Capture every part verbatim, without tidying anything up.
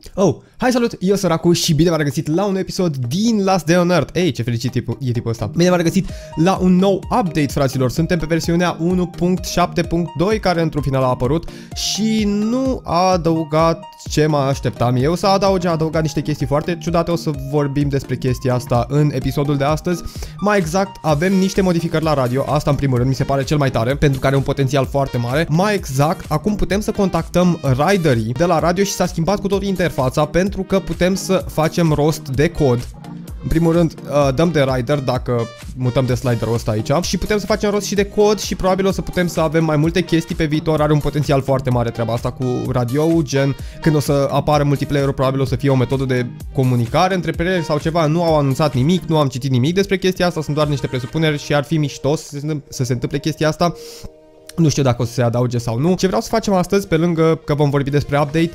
Oh, hai salut, eu sunt Racu și bine v-am regăsit la un episod din Last Day on Earth. Ei, ce fericit e, e tipul ăsta. Bine v-am regăsit la un nou update, fraților. Suntem pe versiunea unu punct șapte punct doi, care într-un final a apărut și nu a adăugat ce mă așteptam eu să adauge. A adăugat niște chestii foarte ciudate. O să vorbim despre chestia asta în episodul de astăzi. Mai exact, avem niște modificări la radio. Asta în primul rând mi se pare cel mai tare, pentru că are un potențial foarte mare. Mai exact, acum putem să contactăm riderii de la radio și s-a schimbat cu totul interfața, pentru că putem să facem rost de cod. În primul rând, dăm de rider dacă mutăm de sliderul ăsta aici și putem să facem rost și de cod și probabil o să putem să avem mai multe chestii pe viitor. Are un potențial foarte mare treaba asta cu radio, gen când o să apară multiplayer-ul probabil o să fie o metodă de comunicare între playeri sau ceva. Nu au anunțat nimic, nu am citit nimic despre chestia asta, sunt doar niște presupuneri și ar fi mișto să se, să se întâmple chestia asta. Nu știu dacă o să se adauge sau nu. Ce vreau să facem astăzi, pe lângă că vom vorbi despre update,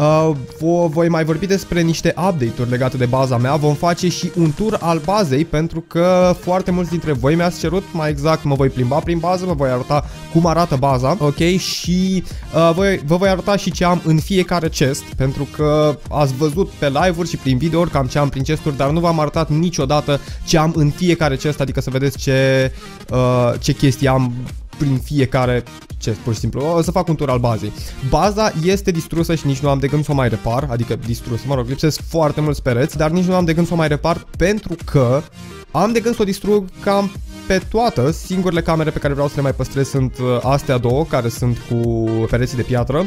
uh, voi mai vorbi despre niște update-uri legate de baza mea. Vom face și un tur al bazei, pentru că foarte mulți dintre voi mi-ați cerut. Mai exact, mă voi plimba prin bază, vă voi arăta cum arată baza, ok? Și uh, voi, vă voi arăta și ce am în fiecare chest, pentru că ați văzut pe live-uri și prin video-uri cam ce am prin chest-uri, dar nu v-am arătat niciodată ce am în fiecare chest, adică să vedeți ce, uh, ce chestii am prin fiecare chest, pur și simplu. O să fac un tur al bazei. Baza este distrusă și nici nu am de gând să o mai repar, adică distrusă, mă rog, lipsesc foarte mulți pereți, dar nici nu am de gând să o mai repar, pentru că am de gând să o distrug cam pe toată. Singurele camere pe care vreau să le mai păstrez sunt astea două, care sunt cu pereții de piatră.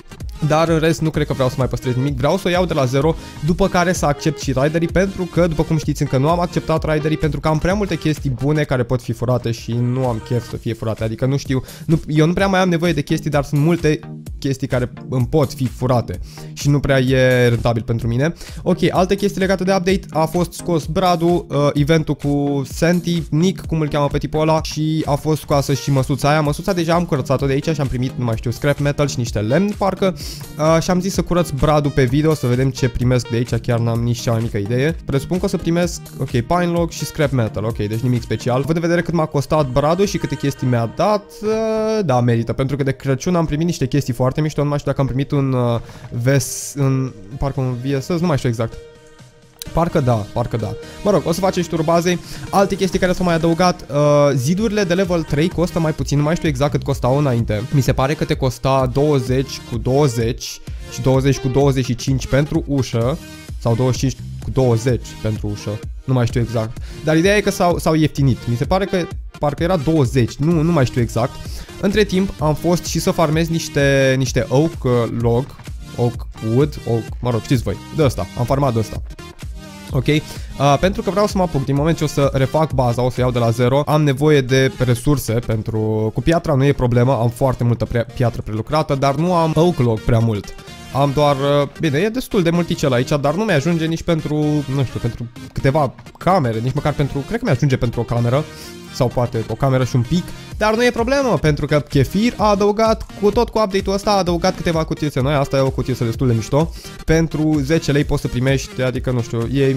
Dar în rest nu cred că vreau să mai păstrez nimic. Vreau să o iau de la zero, după care să accept și riderii, pentru că, după cum știți, încă nu am acceptat riderii, pentru că am prea multe chestii bune care pot fi furate și nu am chef să fie furate. Adică nu știu, nu, eu nu prea mai am nevoie de chestii, dar sunt multe chestii care îmi pot fi furate și nu prea e rentabil pentru mine. Ok, alte chestii legate de update: a fost scos Bradu, uh, eventul cu Santi, Nick, cum îl cheamă pe tipul ăla, și a fost scoasă și măsuța aia. Măsuța deja am curățat-o de aici și am primit, nu mai știu, scrap metal și niște lemn, parcă. Uh, și am zis să curăț Bradu pe video, să vedem ce primesc de aici, chiar n-am nici cea mai mică idee. Presupun că o să primesc, ok, pine log și scrap metal, ok, deci nimic special. Văd de vedere cât m-a costat Bradu și câte chestii mi-a dat. Uh, da, merită, pentru că de Crăciun am primit niște chestii foarte mișto. Nu mai știu dacă am primit un uh, ves, un, parcă un V S S, nu mai știu exact. Parcă da, parcă da. Mă rog, o să facem și turul bazei. Alte chestii care s-au mai adăugat: uh, zidurile de level trei costă mai puțin. Nu mai știu exact cât costau înainte. Mi se pare că te costa douăzeci cu douăzeci și douăzeci cu douăzeci și cinci pentru ușă, sau douăzeci și cinci cu douăzeci pentru ușă. Nu mai știu exact. Dar ideea e că s-au ieftinit. Mi se pare că parcă era douăzeci. Nu, nu mai știu exact. Între timp am fost și să farmez niște, niște oak log, oak wood, oak, mă rog, știți voi, de ăsta. Am farmat de ăsta. Ok? Uh, pentru că vreau să mă apuc, din moment ce o să refac baza, o să iau de la zero, am nevoie de resurse pentru... Cu piatra nu e problemă, am foarte multă pre piatră prelucrată, dar nu am oak log prea mult. Am doar... Bine, e destul de multicel aici, dar nu mi-ajunge nici pentru, nu știu, pentru câteva camere, nici măcar pentru... Cred că mi-ajunge pentru o cameră, sau poate o cameră și un pic, dar nu e problemă, pentru că Kefir a adăugat, cu tot cu update-ul ăsta, a adăugat câteva cutiuțe noi. Asta e o cutiuță destul de mișto. Pentru zece lei poți să primești, adică nu știu, e...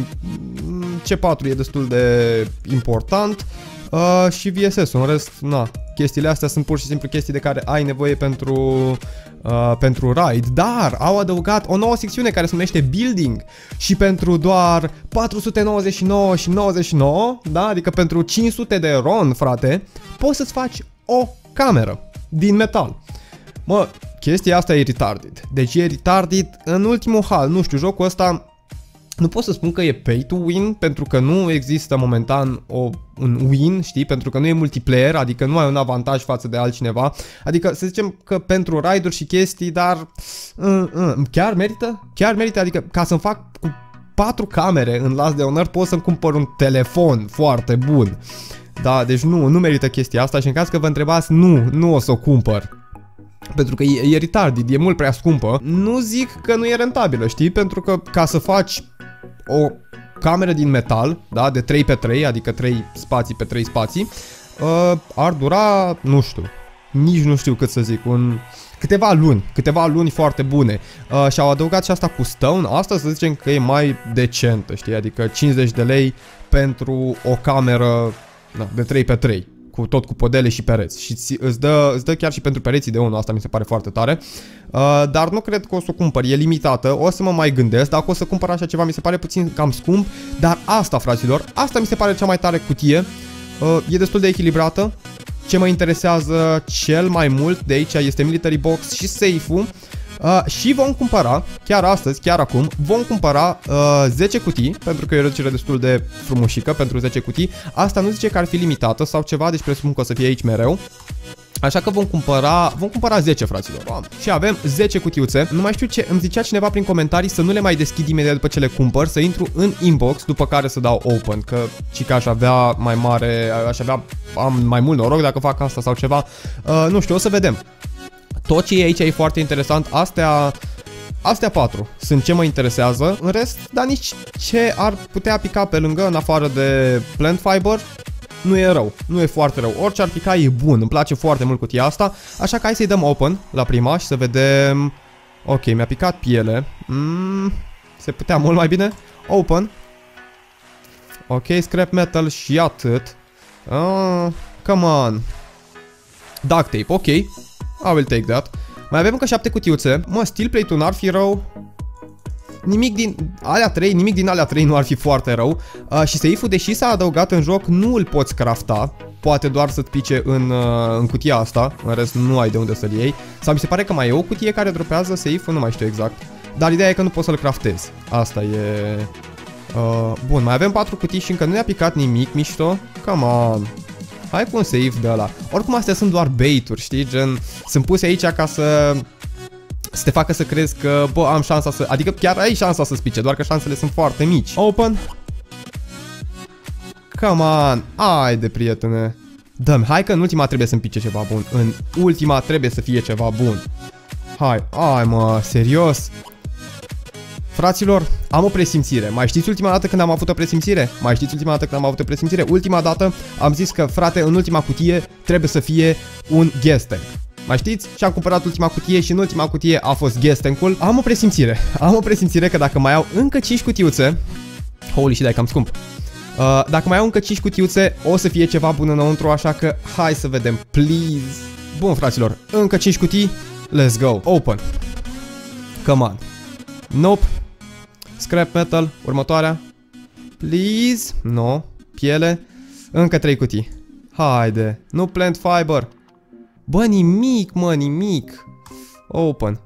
C patru e destul de important. Uh, și V S S-ul, în rest, na, chestiile astea sunt pur și simplu chestii de care ai nevoie pentru, uh, pentru ride. Dar au adăugat o nouă secțiune care se numește Building și pentru doar patru sute nouăzeci și nouă și nouăzeci și nouă, da, adică pentru cinci sute de ron, frate, poți să-ți faci o cameră din metal. Mă, chestia asta e retarded. Deci e retarded în ultimul hal, nu știu, jocul ăsta... Nu pot să spun că e pay to win, pentru că nu există momentan o, un win, știi? Pentru că nu e multiplayer, adică nu ai un avantaj față de altcineva. Adică să zicem că pentru raid-uri și chestii, dar uh, uh, chiar merită? Chiar merită, adică ca să-mi fac cu patru camere în Last Day on Earth pot să-mi cumpăr un telefon foarte bun. Da, deci nu, nu merită chestia asta și în caz că vă întrebați, nu, nu o să o cumpăr. Pentru că e, e retarded, e mult prea scumpă. Nu zic că nu e rentabilă, știi? Pentru că ca să faci o cameră din metal, da, de trei pe trei, adică trei spații pe trei spații, uh, ar dura, nu știu, nici nu știu cât să zic, un... câteva luni, câteva luni foarte bune. Uh, și au adăugat și asta cu stone. Asta să zicem că e mai decentă, știi? Adică cincizeci de lei pentru o cameră, da, de trei pe trei. cu tot cu podele și pereți. Și îți dă, îți dă chiar și pentru pereții de unul, asta mi se pare foarte tare. Uh, dar nu cred că o să o cumpăr, e limitată, o să mă mai gândesc, dacă o să cumpăr așa ceva mi se pare puțin cam scump, dar asta, fraților, asta mi se pare cea mai tare cutie, uh, e destul de echilibrată. Ce mă interesează cel mai mult de aici este Military Box și safe-ul. Uh, și vom cumpăra, chiar astăzi, chiar acum, vom cumpăra uh, zece cutii, pentru că e o reducere destul de frumușică pentru zece cutii. Asta nu zice că ar fi limitată sau ceva, deci presupun că o să fie aici mereu. Așa că vom cumpăra, vom cumpăra zece, fraților. Și avem zece cutiuțe. Nu mai știu ce, îmi zicea cineva prin comentarii să nu le mai deschid imediat după ce le cumpăr, să intru în inbox, după care să dau open, că și că aș avea mai mare, aș avea, am mai mult noroc dacă fac asta sau ceva. Uh, nu știu, o să vedem. Tot ce e aici e foarte interesant. Astea, astea patru sunt ce mă interesează. În rest, dar nici ce ar putea pica pe lângă, în afară de plant fiber, nu e rău, nu e foarte rău. Orice ar pica e bun, îmi place foarte mult cutia asta. Așa că hai să-i dăm open la prima și să vedem. Ok, mi-a picat piele. mm, Se putea mult mai bine. Open. Ok, scrap metal și atât. uh, Come on. Duct tape, ok, I will take that. Mai avem încă șapte cutiuțe. Mă, steel plate-ul n-ar fi rău. Nimic din alea trei, nimic din alea trei nu ar fi foarte rău. uh, Și safe-ul, deși s-a adăugat în joc, nu îl poți crafta. Poate doar să-ți pice în, uh, în cutia asta. În rest nu ai de unde să-l iei. Sau mi se pare că mai e o cutie care dropează safe-ul, nu mai știu exact. Dar ideea e că nu poți să-l craftezi. Asta e... uh, Bun, mai avem patru cutii și încă nu ne-a picat nimic mișto. Come on. Hai cu un save de ăla. Oricum astea sunt doar bait-uri, știi? Gen, sunt puse aici ca să... să te facă să crezi că, bă, am șansa să... Adică chiar ai șansa să spice, doar că șansele sunt foarte mici. Open. Come on. Haide, prietene. Dă-mi, hai că în ultima trebuie să-mi pice ceva bun. În ultima trebuie să fie ceva bun. Hai, hai mă, serios. Fraților, am o presimțire. Mai știți ultima dată când am avut o presimțire? Mai știți ultima dată când am avut o presimțire? Ultima dată am zis că, frate, în ultima cutie trebuie să fie un gas tank. Mai știți? Și am cumpărat ultima cutie și în ultima cutie a fost gas tank-ul. Am o presimțire. Am o presimțire că dacă mai au încă cinci cutiuțe... Holy shit, dai cam scump. Uh, dacă mai au încă cinci cutiuțe, o să fie ceva bun înăuntru, așa că hai să vedem, please. Bun, fraților, încă cinci cutii. Let's go. Open. Come on. Nope. Scrap metal. Următoarea. Please. No. Piele. Încă trei cutii. Haide. Nu plant fiber. Bă, nimic, mă, nimic. Open.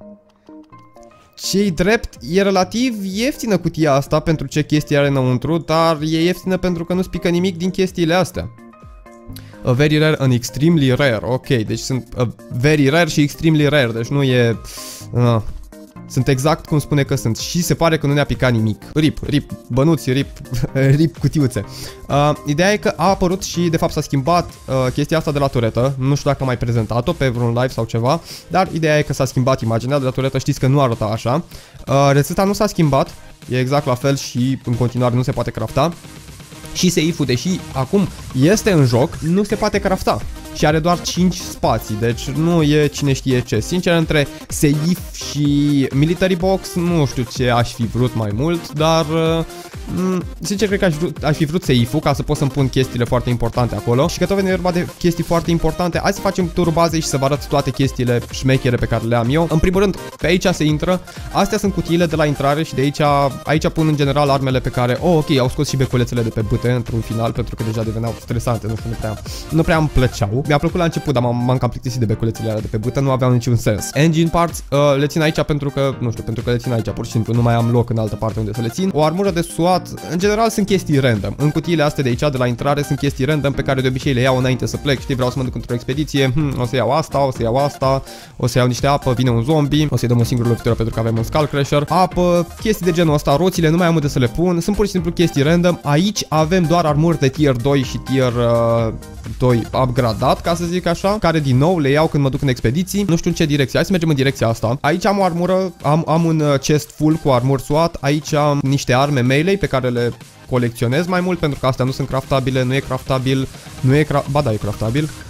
Ce-i drept, e relativ ieftină cutia asta pentru ce chestii are înăuntru, dar e ieftină pentru că nu spică nimic din chestiile astea. A very rare and extremely rare. Ok, deci sunt a very rare și extremely rare, deci nu e... Uh, sunt exact cum spune că sunt și se pare că nu ne-a picat nimic. Rip, rip, bănuți, rip, rip cutiuțe. Uh, ideea e că a apărut și de fapt s-a schimbat uh, chestia asta de la turetă. Nu știu dacă am mai prezentat-o pe vreun live sau ceva, dar ideea e că s-a schimbat imaginea de la turetă, știți că nu arăta așa. Uh, rețeta nu s-a schimbat, e exact la fel și în continuare nu se poate crafta. Și safe-ul, deși acum este în joc, nu se poate crafta. Și are doar cinci spații, deci nu e cine știe ce. Sincer, între safe și military box, nu știu ce aș fi vrut mai mult, dar sincer cred că aș, vrut, aș fi vrut safe-ul ca să pot să-mi pun chestiile foarte importante acolo. Și că tot vine vorba de chestii foarte importante, hai să facem turul bazei și să vă arăt toate chestiile șmechere pe care le am eu. În primul rând, pe aici se intră, astea sunt cutiile de la intrare și de aici, aici pun în general armele pe care, oh ok, au scos și beculețele de pe băte într-un final, pentru că deja deveneau stresante, nu știu, nu prea, nu prea îmi plăceau. Mi-a plăcut la început, dar m-am cam plictisit de beculețele alea de pe bătă, nu aveau niciun sens. Engine parts uh, le țin aici pentru că, nu știu, pentru că le țin aici, pur și simplu, nu mai am loc în altă parte unde să le țin. O armură de SWAT, în general sunt chestii random. În cutiile astea de aici, de la intrare, sunt chestii random pe care de obicei le iau înainte să plec, știi, vreau să mă duc într-o expediție, hm, o să iau asta, o să iau asta, o să iau niște apă, vine un zombie, o să-i dăm o singură lovitură pentru că avem un skull crusher, apă, chestii de genul ăsta, roțile nu mai am unde să le pun, sunt pur și simplu chestii random. Aici avem doar armuri de tier doi și tier uh, doi upgradat, ca să zic așa, care din nou le iau când mă duc în expediții. Nu știu în ce direcție. Hai să mergem în direcția asta. Aici am o armură, am, am un chest full cu armuri SWAT. Aici am niște arme melee pe care le colecționez mai mult pentru că astea nu sunt craftabile, nu e craftabil, nu e cra ba da, e craftabil.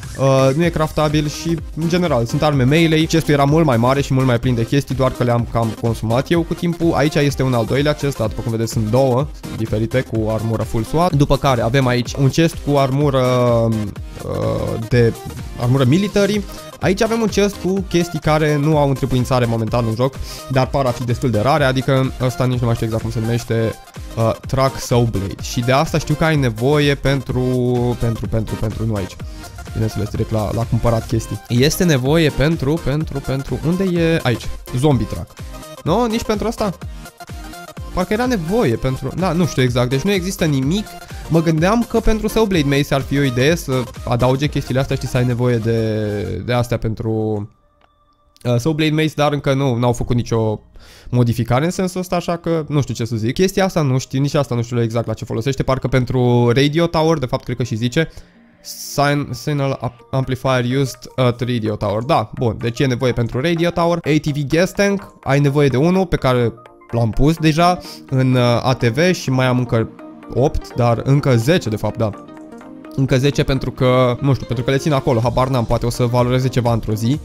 uh, nu e craftabil și, în general, sunt arme melee. Chestul era mult mai mare și mult mai plin de chestii, doar că le-am cam consumat eu cu timpul. Aici este un al doilea chest, dar după cum vedeți sunt două diferite cu armură full SWAT. După care avem aici un chest cu armură uh, de armură military. Aici avem un chest cu chestii care nu au întrebuințare momentan în joc, dar par a fi destul de rare, adică ăsta nici nu mai știu exact cum se numește, uh, Track Saw Blade. Și de asta știu că ai nevoie pentru, pentru, pentru, pentru, nu aici. Bineînțeles, direct la, la cumpărat chestii. Este nevoie pentru, pentru, pentru, unde e? Aici, Zombie Track. Nu? Nici pentru asta? Parcă era nevoie pentru, da, nu știu exact, deci nu există nimic. Mă gândeam că pentru Saw Blade Mace ar fi o idee să adauge chestiile astea, știi, să ai nevoie de, de astea pentru uh, Saw Blade Mace, dar încă nu n-au făcut nicio modificare în sensul ăsta, așa că nu știu ce să zic. Chestia asta nu știu, nici asta nu știu exact la ce folosește, parcă pentru Radio Tower, de fapt cred că și zice Signal Amplifier used at Radio Tower. Da, bun, deci e nevoie pentru Radio Tower. A T V Gas Tank, ai nevoie de unul pe care l-am pus deja în uh, A T V și mai am încă opt, dar încă zece de fapt, da. Încă zece pentru că, nu știu, pentru că le țin acolo, habar n-am, poate o să valoreze ceva într-o zi.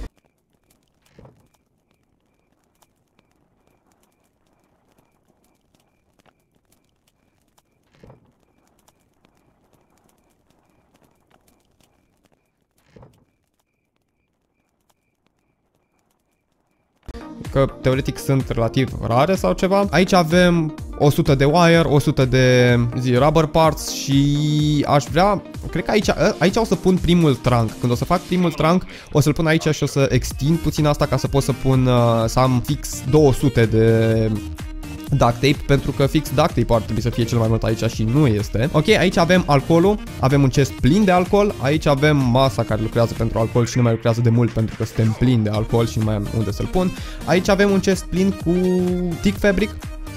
Că teoretic sunt relativ rare sau ceva. Aici avem o sută de wire, o sută de zi, rubber parts și aș vrea, cred că aici, aici o să pun primul trunk. Când o să fac primul trunk, o să-l pun aici și o să extind puțin asta ca să pot să pun, să am fix două sute de duct tape, pentru că fix duct tape ar trebui să fie cel mai mult aici și nu este. Ok, aici avem alcoolul, avem un chest plin de alcool, aici avem masa care lucrează pentru alcool și nu mai lucrează de mult pentru că suntem plini de alcool și nu mai am unde să-l pun. Aici avem un chest plin cu thick fabric.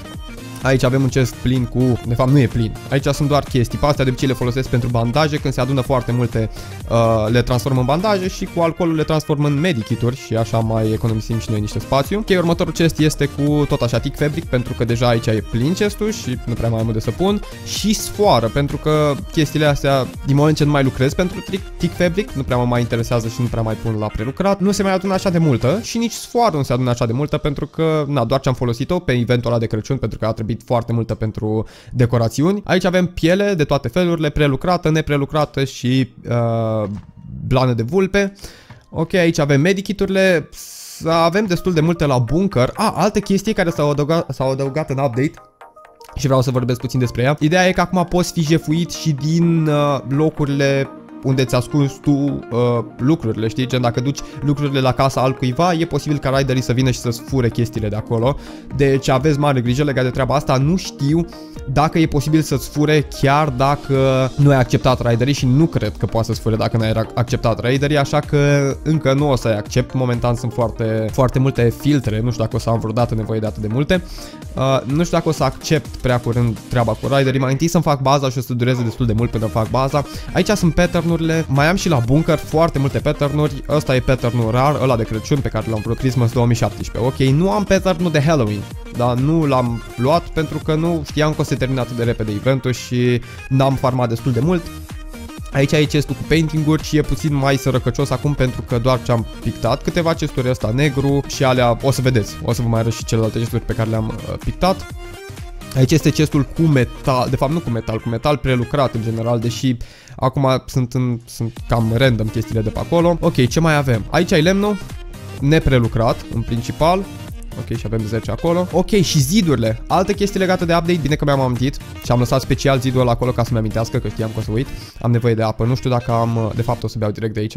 Aici avem un chest plin cu, de fapt nu e plin, aici sunt doar chestii, pe astea de obicei le folosesc pentru bandaje, când se adună foarte multe uh, le transform în bandaje și cu alcoolul le transform în medikituri și așa mai economisim și noi niște spațiu. Ok, următorul chest este cu tot așa thick fabric, pentru că deja aici e plin chestul și nu prea mai am unde să pun, și sfoară, pentru că chestiile astea, din moment ce nu mai lucrez pentru thick fabric, nu prea mă mai interesează și nu prea mai pun la prelucrat, nu se mai adună așa de multă și nici sfoară nu se adună așa de multă, pentru că, na, doar ce am folosit-o pe eventul ăla de Crăciun, pentru că a trebuit foarte multă pentru decorațiuni. Aici avem piele de toate felurile, prelucrată, neprelucrată și uh, blană de vulpe. Ok, aici avem medikiturile, avem destul de multe la bunker. Ah, alte chestii care s-au adăugat, s-au adăugat în update și vreau să vorbesc puțin despre ea. Ideea e că acum poți fi jefuit și din uh, locurile unde ți ascunzi tu uh, lucrurile, știi? Gen, dacă duci lucrurile la casa altcuiva, e posibil ca raiderii să vină și să-ți fure chestiile de acolo. Deci aveți mare grijă legat de treaba asta. Nu știu dacă e posibil să-ți fure chiar dacă nu ai acceptat raiderii și nu cred că poate să-ți fure dacă nu ai acceptat raiderii, așa că încă nu o să-i accept. Momentan sunt foarte, foarte multe filtre, nu știu dacă o să am vreodată nevoie de atât de multe. Uh, nu știu dacă o să accept prea curând treaba cu raiderii. Mai întâi să-mi fac baza și o să dureze destul de mult până fac baza. Aici sunt pattern. Mai am și la bunker foarte multe pattern-uri. Ăsta e pattern-ul rar, ăla de Crăciun pe care l-am vrut Christmas două mii șaptesprezece. Ok, nu am pattern-ul de Halloween, dar nu l-am luat pentru că nu știam că o să termine atât de repede eventul și n-am farmat destul de mult. Aici e chestul cu painting-uri și e puțin mai sărăcăcios acum pentru că doar ce am pictat câteva chesturi, ăsta negru și alea, o să vedeți, o să vă mai arăt și celelalte chesturi pe care le-am uh, pictat. Aici este chestul cu metal, de fapt nu cu metal, cu metal prelucrat în general, deși acum sunt, în, sunt cam random chestiile de pe acolo. Ok, ce mai avem? Aici ai lemnul, neprelucrat în principal. Ok, și avem zece acolo. Ok, și zidurile. Alte chestii legate de update, bine că mi-am amintit și am lăsat special zidul ăla acolo ca să-mi amintească, că știam că o să uit. Am nevoie de apă, nu știu dacă am, de fapt o să beau direct de aici.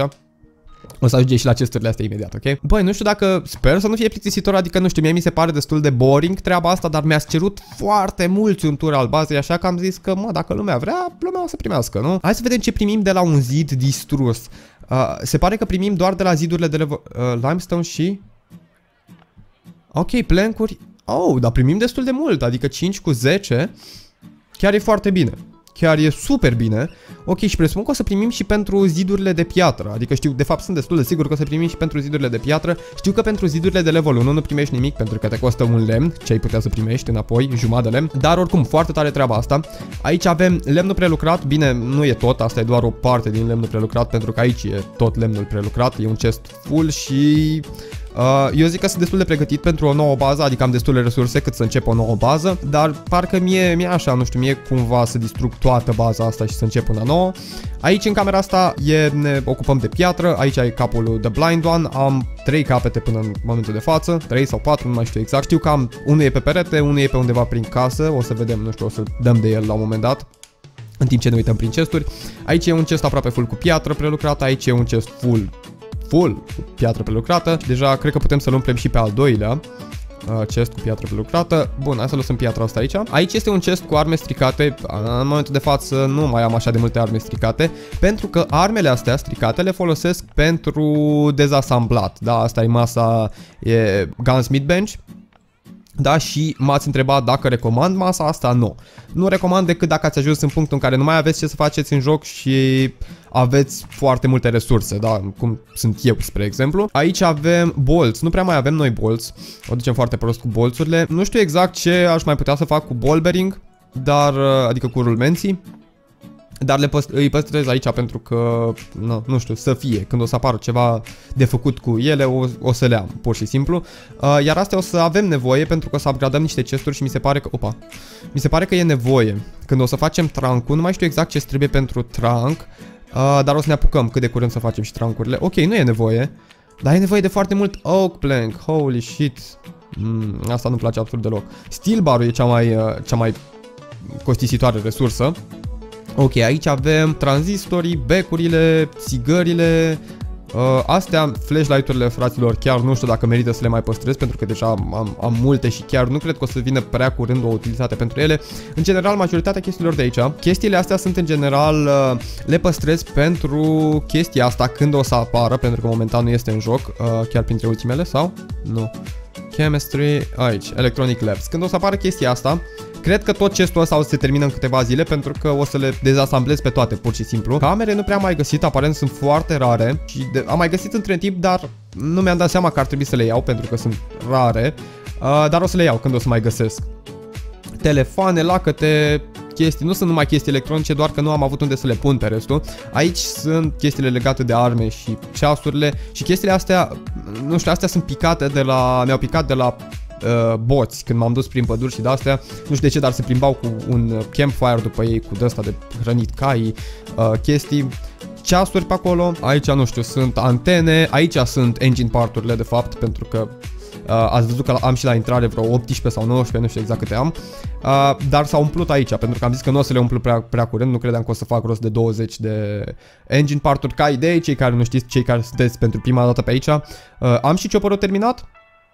O să ajunge și la chesturile astea imediat, ok? Băi, nu știu dacă, sper să nu fie plictisitor, adică nu știu, mie mi se pare destul de boring treaba asta, dar mi-ați cerut foarte mulți un tur al bazei, așa că am zis că, mă, dacă lumea vrea, lumea o să primească, nu? Hai să vedem ce primim de la un zid distrus. Uh, se pare că primim doar de la zidurile de uh, limestone și... Ok, plank-uri. Oh, dar primim destul de mult, adică cinci cu zece. Chiar e foarte bine. Chiar e super bine. Ok, și presupun că o să primim și pentru zidurile de piatră. Adică știu, de fapt sunt destul de sigur că o să primim și pentru zidurile de piatră. Știu că pentru zidurile de level unu nu primești nimic pentru că te costă un lemn, ce ai putea să primești înapoi, jumătate de lemn. Dar oricum, foarte tare treaba asta. Aici avem lemnul prelucrat, bine, nu e tot, asta e doar o parte din lemnul prelucrat pentru că aici e tot lemnul prelucrat, e un chest full și... Uh, eu zic că sunt destul de pregătit pentru o nouă bază, adică am destule resurse cât să încep o nouă bază, dar parcă mie, mie așa, nu știu, mie cumva să distrug toată baza asta și să încep una nouă. Aici în camera asta e, ne ocupăm de piatră, aici e capul The Blind One, am trei capete până în momentul de față, trei sau patru, nu mai știu exact. Știu că am, unul e pe perete, unul e pe undeva prin casă, o să vedem, nu știu, o să dăm de el la un moment dat. În timp ce ne uităm prin chesturi. Aici e un chest aproape full cu piatră prelucrată, aici e un chest full full cu piatră prelucrată. Deja cred că putem să-l umplem și pe al doilea uh, chest cu piatră prelucrată. Bun, hai să lăsăm piatra asta aici. Aici este un chest cu arme stricate. În momentul de față nu mai am așa de multe arme stricate, pentru că armele astea stricate le folosesc pentru dezasamblat. Da, asta e masa, e Gunsmith Bench. Da, și m-ați întrebat dacă recomand masa asta, nu. Nu recomand decât dacă ați ajuns în punctul în care nu mai aveți ce să faceți în joc și aveți foarte multe resurse, da, cum sunt eu, spre exemplu. Aici avem bolți, nu prea mai avem noi bolți, o ducem foarte prost cu bolțurile. Nu știu exact ce aș mai putea să fac cu ball bearing, dar, adică cu rulmenții. Dar le păst îi păstrez aici pentru că, nu, nu știu, să fie. Când o să apară ceva de făcut cu ele, o, o să le am, pur și simplu. Uh, iar astea o să avem nevoie pentru că o să upgradăm niște chesturi și mi se pare că, opa, mi se pare că e nevoie. Când o să facem trunk-ul, nu mai știu exact ce trebuie pentru trunk, uh, dar o să ne apucăm cât de curând să facem și trunk-urile. Ok, nu e nevoie, dar e nevoie de foarte mult oak plank, holy shit. Mm, asta nu-mi place absolut deloc. Steel bar-ul e cea mai, uh, cea mai costisitoare resursă. Ok, aici avem tranzistorii, becurile, țigările, uh, astea, flashlight-urile, fraților, chiar nu știu dacă merită să le mai păstrez pentru că deja am, am multe și chiar nu cred că o să vină prea curând o utilitate pentru ele. În general, majoritatea chestiilor de aici, chestiile astea sunt în general, uh, le păstrez pentru chestia asta când o să apară, pentru că momentan nu este în joc, uh, chiar printre ultimele sau? Nu. Chemistry, aici, Electronic Labs. Când o să apară chestia asta, cred că tot chestul ăsta o să se termină în câteva zile pentru că o să le dezasamblez pe toate, pur și simplu. Camere nu prea am mai găsit, aparent sunt foarte rare și de, am mai găsit între timp, dar nu mi-am dat seama că ar trebui să le iau pentru că sunt rare, uh, dar o să le iau când o să mai găsesc. Telefoane, lacăte, chestii, nu sunt numai chestii electronice, doar că nu am avut unde să le pun pe restul. Aici sunt chestiile legate de arme și ceasurile și chestiile astea, nu știu, astea sunt picate de la, mi-au picat de la uh, boți când m-am dus prin păduri și de astea, nu știu de ce, dar se plimbau cu un campfire după ei, cu de-asta de hrănit cai, uh, chestii. Ceasuri pe acolo, aici nu știu, sunt antene, aici sunt engine part-urile de fapt, pentru că Uh, ați văzut că am și la intrare vreo optsprezece sau nouăsprezece, nu știu exact câte am, uh, dar s-au umplut aici, pentru că am zis că nu o să le umplu prea, prea curând, nu credeam că o să fac rost de douăzeci de engine part-uri ca idei, cei care nu știți, cei care sunteți pentru prima dată pe aici. Uh, am și chopper-ul terminat,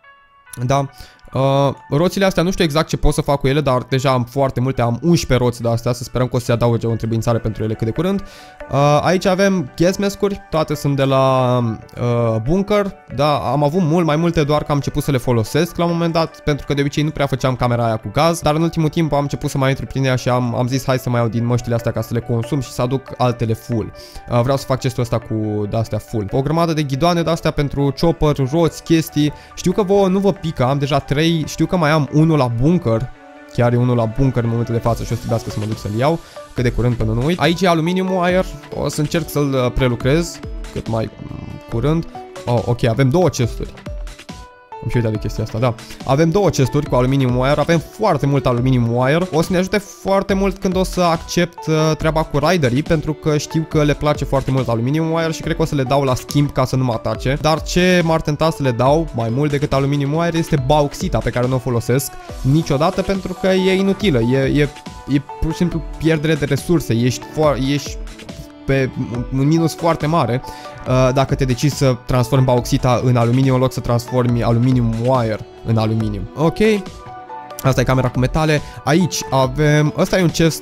da. Uh, roțile astea nu știu exact ce pot să fac cu ele, dar deja am foarte multe, am unsprezece roți de astea, să sperăm că o să se adauge o întrebuințare pentru ele cât de curând. Uh, aici avem gas mask-uri, toate sunt de la uh, bunker, da, am avut mult mai multe, doar că am început să le folosesc la un moment dat, pentru că de obicei nu prea făceam camera aia cu gaz, dar în ultimul timp am început să mai intru prin ea și am, am zis hai să mai iau din măștile astea ca să le consum și să aduc altele full. Uh, vreau să fac chestul ăsta cu de-astea full. O grămadă de ghidoane de-astea pentru chopper, roți, chestii, știu că vouă nu vă pică, am deja trei, știu că mai am unul la bunker, chiar e unul la bunker în momentul de față și o să trebuiască să mă duc să-l iau cât de curând până nu uit. Aici e aluminium wire, o să încerc să-l prelucrez cât mai curând. Oh, ok, avem două chesturi. Am și uitat de chestia asta, da. Avem două chesturi cu aluminium wire, avem foarte mult aluminium wire. O să ne ajute foarte mult când o să accept uh, treaba cu riderii, pentru că știu că le place foarte mult aluminium wire și cred că o să le dau la schimb ca să nu mă atace. Dar ce m-ar tenta să le dau mai mult decât aluminium wire este bauxita, pe care nu o folosesc niciodată pentru că e inutilă. E, e, e pur și simplu pierdere de resurse, ești, ești pe un minus foarte mare uh, dacă te decizi să transformi bauxita în aluminiu în loc să transformi aluminium wire în aluminiu. Ok, asta e camera cu metale. Aici avem, ăsta e un chest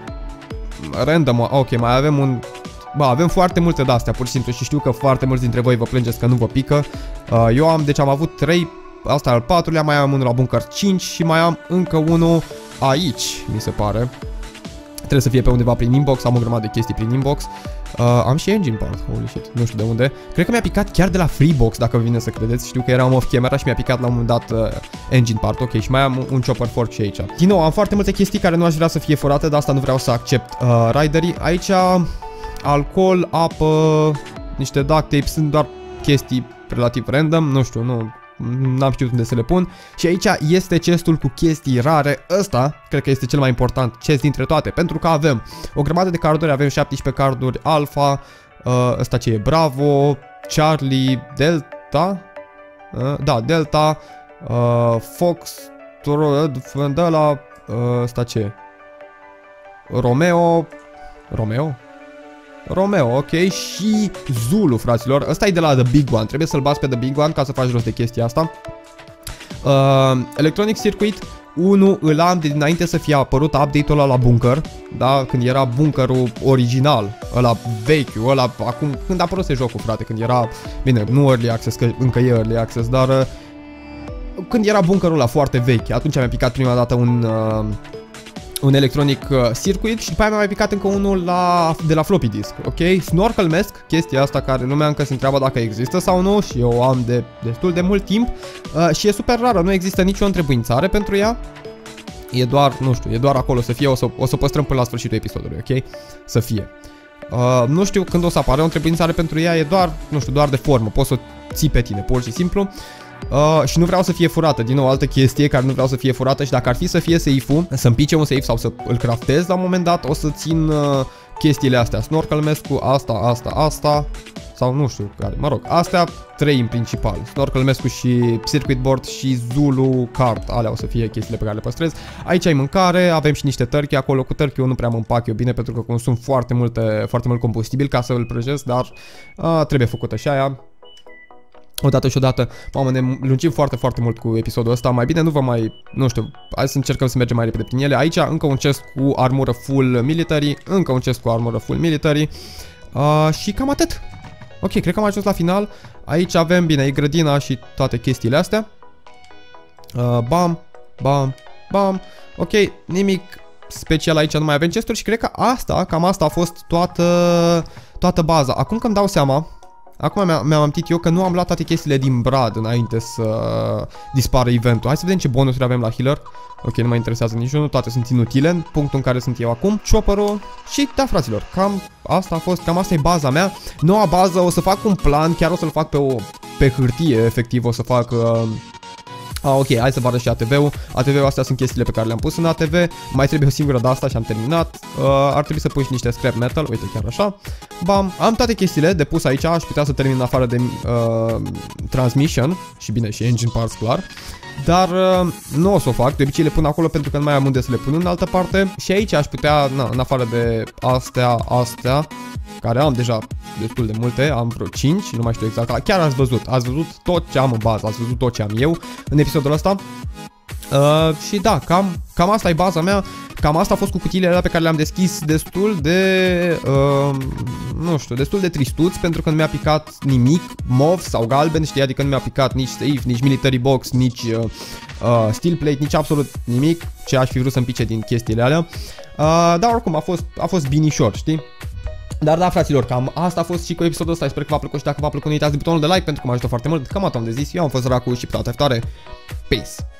random, ok, mai avem un, bă, avem foarte multe de astea pur și simplu și știu că foarte mulți dintre voi vă plângeți că nu vă pică. uh, Eu am, deci am avut trei, asta al patrulea, mai am unul la bunker cinci și mai am încă unul aici, mi se pare. Trebuie să fie pe undeva prin inbox, am o grămadă de chestii prin inbox. Uh, am și engine part, holy shit, nu știu de unde. Cred că mi-a picat chiar de la Freebox, dacă vă vine să credeți. Știu că eram off camera și mi-a picat la un moment dat uh, engine part, ok, și mai am un chopper fork și aici. Din nou, am foarte multe chestii care nu aș vrea să fie furate, dar asta nu vreau să accept uh, riderii. Aici, alcool, apă, niște duct tape, sunt doar chestii relativ random, nu știu, nu... N-am știut unde să le pun. Și aici este chestul cu chestii rare. Ăsta, cred că este cel mai important chest dintre toate, pentru că avem o grămadă de carduri, avem șaptesprezece carduri Alpha, uh, ăsta ce e, Bravo, Charlie, Delta, uh, da, Delta, uh, Fox, de la, uh, ăsta ce e, Romeo, Romeo? Romeo, ok, și Zulu, fraților. Ăsta e de la The Big One. Trebuie să-l bați pe The Big One ca să faci rost de chestia asta. Uh, Electronic Circuit unu îl am de dinainte să fie apărut update-ul ăla la bunker. Da, când era bunkerul original, ăla vechiul, ăla acum, când a apărut jocul, frate, când era, bine, nu early access, că încă e early access, dar uh, când era bunkerul ăla foarte vechi, atunci mi-a picat prima dată un... Uh, un Electronic uh, Circuit și după aia mi-a mai picat încă unul la, de la floppy disk, ok? Snorkel Mask, chestia asta care lumea încă se întreabă dacă există sau nu și eu am de destul de mult timp uh, și e super rară, nu există nicio întrebuințare pentru ea. E doar, nu știu, e doar acolo să fie, o să, o să păstrăm până la sfârșitul episodului, ok? Să fie. Uh, nu știu când o să apară o întrebuințare pentru ea, e doar, nu știu, doar de formă, poți să o ții pe tine, pur și simplu. Uh, și nu vreau să fie furată, din nou altă chestie care nu vreau să fie furată și dacă ar fi să fie safe-ul, să-mi pice un safe sau să îl craftez la un moment dat, o să țin uh, chestiile astea, Snorkel Mask cu asta, asta, asta, sau nu știu care, mă rog, astea trei în principal, Snorkel Mask și Circuit Board și Zulu Card, alea o să fie chestiile pe care le păstrez. Aici ai mâncare, avem și niște tărchi acolo, cu tărchi eu nu prea mă împac eu bine pentru că consum foarte, multe, foarte mult combustibil ca să îl prăjesc, dar uh, trebuie făcută și aia. Odată și odată, mamă, ne lungim foarte, foarte mult cu episodul ăsta, mai bine nu vă mai, nu știu, hai să încercăm să mergem mai repede prin ele. Aici încă un chest cu armură full military, încă un chest cu armură full military uh, și cam atât. Ok, cred că am ajuns la final. Aici avem, bine, e grădina și toate chestiile astea. Uh, bam, bam, bam, ok, nimic special aici, nu mai avem chesturi și cred că asta, cam asta a fost toată, toată baza. Acum că îmi dau seama... Acum mi-am amintit eu că nu am luat toate chestiile din Brad înainte să dispară eventul. Hai să vedem ce bonusuri avem la healer. Ok, nu mă interesează niciunul, toate sunt inutile în punctul în care sunt eu acum. Chopper-ul și da, fraților, cam asta a fost, cam asta e baza mea. Noua bază, o să fac un plan, chiar o să-l fac pe, o, pe hârtie, efectiv, o să fac... Uh, Ah, ok, hai să vă arăt și A T V-ul. A T V-ul astea sunt chestiile pe care le-am pus în A T V. Mai trebuie o singură de asta și am terminat. uh, Ar trebui să pui și niște scrap metal, uite chiar așa. Bam, am toate chestiile de pus aici. Aș putea să termin în afară de uh, transmission și bine și engine parts, clar. Dar uh, nu o să o fac, de obicei le pun acolo pentru că nu mai am unde să le pun în altă parte. Și aici aș putea, na, în afară de astea, astea care am deja destul de multe, am vreo cinci, nu mai știu exact, chiar ați văzut, ați văzut tot ce am în bază, ați văzut tot ce am eu în episodul ăsta. Uh, și da, cam, cam asta e baza mea, cam asta a fost cu cutiile alea pe care le-am deschis destul de, uh, nu știu, destul de tristuți pentru că nu mi-a picat nimic, mov sau galben, știi, adică nu mi-a picat nici safe, nici military box, nici uh, uh, steel plate, nici absolut nimic ce aș fi vrut să-mi pice din chestiile alea, uh, dar oricum a fost, a fost binișor, știi? Dar da, fraților, cam asta a fost și cu episodul ăsta. Sper că v-a plăcut și dacă v-a plăcut, nu uitați de butonul de like pentru că mă ajută foarte mult. Cam atât am de zis. Eu am fost Racu și pe data viitoare. Peace!